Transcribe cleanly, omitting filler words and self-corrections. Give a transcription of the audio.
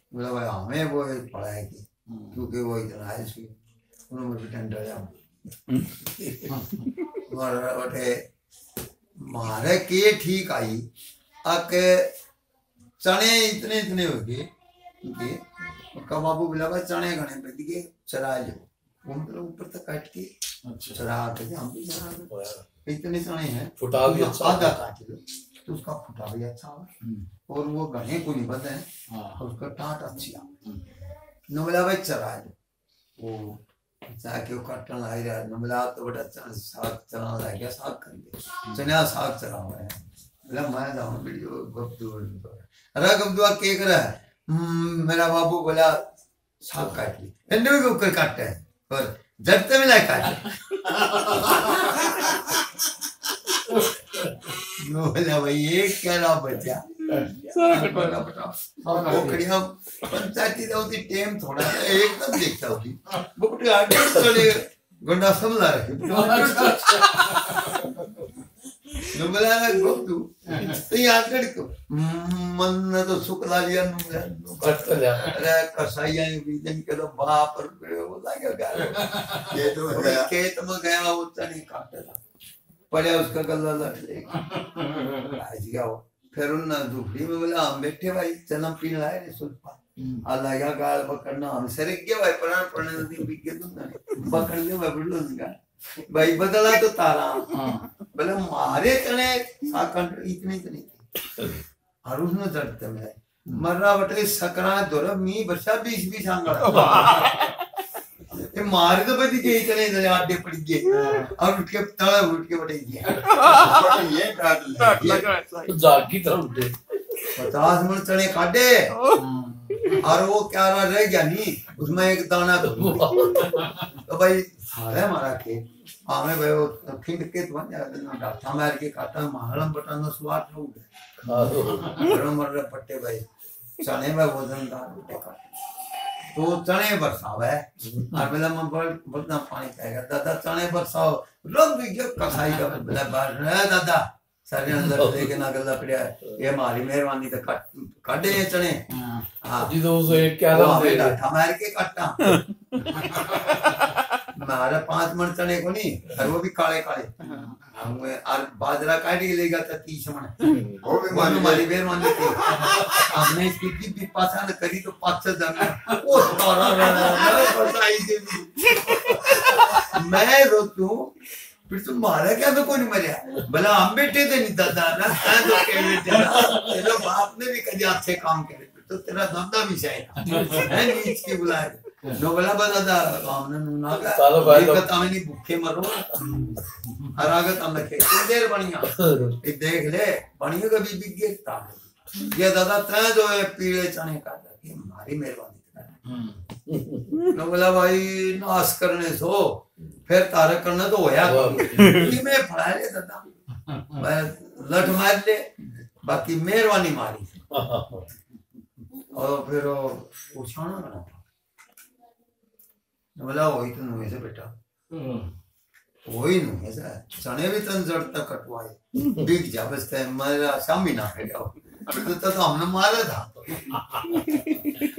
बोला भाई हमें वो पढ़ाएगी क्योंकि वो इतना है इसकी उन्होंने भी टेंडर जाओ बटे मारे के ठीक आई आके चने इतने इतने हो गए उनका बाबू बोला भाई चने घने पे दिए चरा लो मतलब ऊपर तक काट के चरा के हम भी चरा इतने चने हैं फुटा भी अच्छा आधा काट लो तो उसका फुटा भी अच्छा हो और वो घने को नहीं बंद है और उसका टाट अच्छी आ न बोला भाई चरा लो वो जाके वो काटने लग रहा न बोला तो बड़ा साग चला लग गया साग कर दे चना साग चला हुआ है बोला मैं जाऊँ वीडियो गब्दू अरे गब्दुआ के कर रहा है मेरा बाबू बोला साग काट ली एंडे के ऊपर काटते हैं और जड़ते में लाए काटे नो बोला भाई ये क्या रहा बच्चा पोखड़िया पंचायती होती टेम थोड़ा सा एकदम देखता होती बुकटे आगे चले गंडा समझा रहे नो बोला गोतू तो यार को मन ने तो सुकला लिया नु कट लिया अरे कसाईया भी दिन के तो बाप रुपए बोला क्या ये तो खेत में गया वो चने काटता पड़े उसका गला लग आज गया फिर उन झुपड़ी में बोला हम बैठे भाई चना पीने लाए रे सुल्पा अल्लाह या गाल पकड़ना हम सर गया भाई प्राण पड़ने नहीं बिक के दूंगा पकड़ ले भाई बुल्लो का भाई बदला तो तारा बोले मारे चने साकंठ इतने इतने और उसने चढ़ते में मर्रा बटे सकरा दोर मी वर्षा 20 आंगड़ा ये मारे तो बदी के इतने इतने आडे पड़ गए और उठ के तला उठ के बटे गया ये काट ले तो जागी तरह उठे 50 मन चने काटे और वो क्या रह गया नहीं उसमें एक दाना तो भाई सारे मारा के हमें भाई वो खिंड के तो बन जाते ना डाटा मार के काटा महलम बटाना स्वाद हो गया गरम मर पट्टे भाई चने में वजनदार उठे काटे तो चने बरसावे और बोला मैं बड़ा पानी पाएगा दादा चने बरसाओ रब भी जो कसाई का बोला बाहर दादा सारे अंदर लेके ना गला पड़या ये हमारी मेहरबानी तो काटे ये चने हां जी तो उसे क्या था बेटा हमारे के काटा हमारा 5 मन चने को नहीं और वो भी काले काले हम और बाजरा काट के लेगा तो 30 मन वो भी हमारी मेहरबानी थी हमने इसकी भी पासा न करी तो 5 जन ओ सारा बताई दे मैं रोतू फिर तुम मारा क्या तो कोई नहीं मरिया भला हम बेटे थे नहीं दादा ना तो के बेटे तेरे बाप ने भी कभी अच्छे काम करे तो तेरा दादा भी शायद है नीच के बुलाए नो भला दादा हमने ना का ये कहता मैं नहीं भूखे मरो हर आगत हम रखे देर बढ़िया ये देख ले बढ़िया कभी बिक गया ये दादा तय जो है पीले चने काटा के हमारी मेहरबानी नो बोला भाई नाश करने सो फिर तारा करना तो होया कि मैं फड़ा ले दादा मैं लठ मार ले बाकी मेहरबानी मारी और फिर वो छाना बना बोला वही तो नुए से बेटा वही नुए से चने भी तन जड़ तक कटवाए बिक जा बस मेरा शामी ना है तो हमने मारा था